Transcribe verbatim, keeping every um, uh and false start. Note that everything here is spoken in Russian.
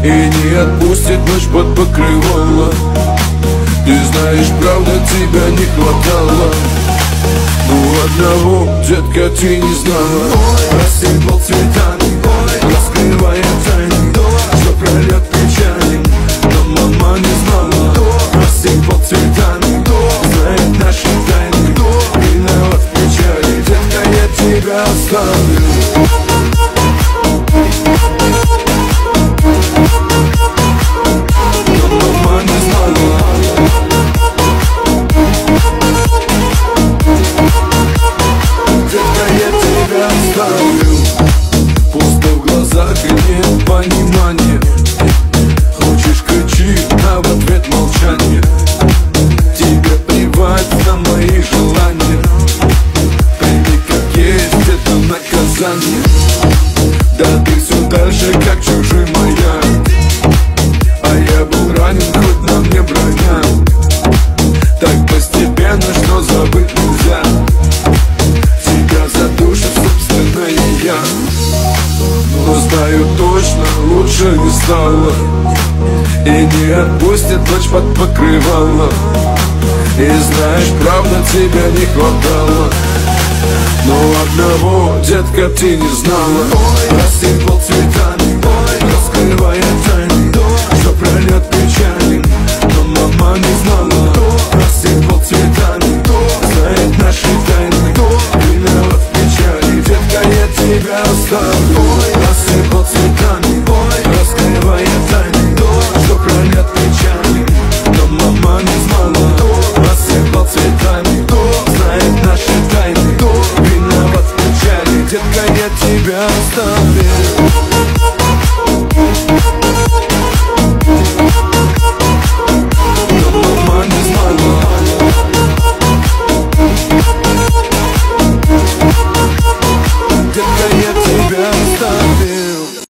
и не отпустит ночь под покрывало. Ты знаешь, правда, тебя не хватало. Ну одного, детка, ты не знала. Рассыпал цветами, раскрывая тайны, что прольет печали, но мама не знала. Рассыпал цветами, знает наши тайны, виноват в печали, детка, я тебя оставлю. Пусто в глазах и нет понимания. Хочешь кричи, а в ответ молчание. Тебе плевать на мои желания. Прими как есть, это наказание. Да ты все дальше, как чужой маяк. А я был ранен, хоть на мне броня. Так постепенно, что забыть нельзя. Тебя задушит собственное я. Но знаю точно, лучше не стало, и не отпустит ночь под покрывало. И знаешь, правда, тебя не хватало. Но одного, детка, ты не знала. Рассыпал цветами, раскрывая тайны, что прольет печали, но мама не знала. Рассыпал цветами, знает наши тайны, виноват в печали, детка, я тебя оставлю. Рассыпал цветами, раскрывая тайны, что прольет печали, но мама не знала. Рассыпал цветами, знает наши тайны, виноват в печали, детка, я тебя оставлю.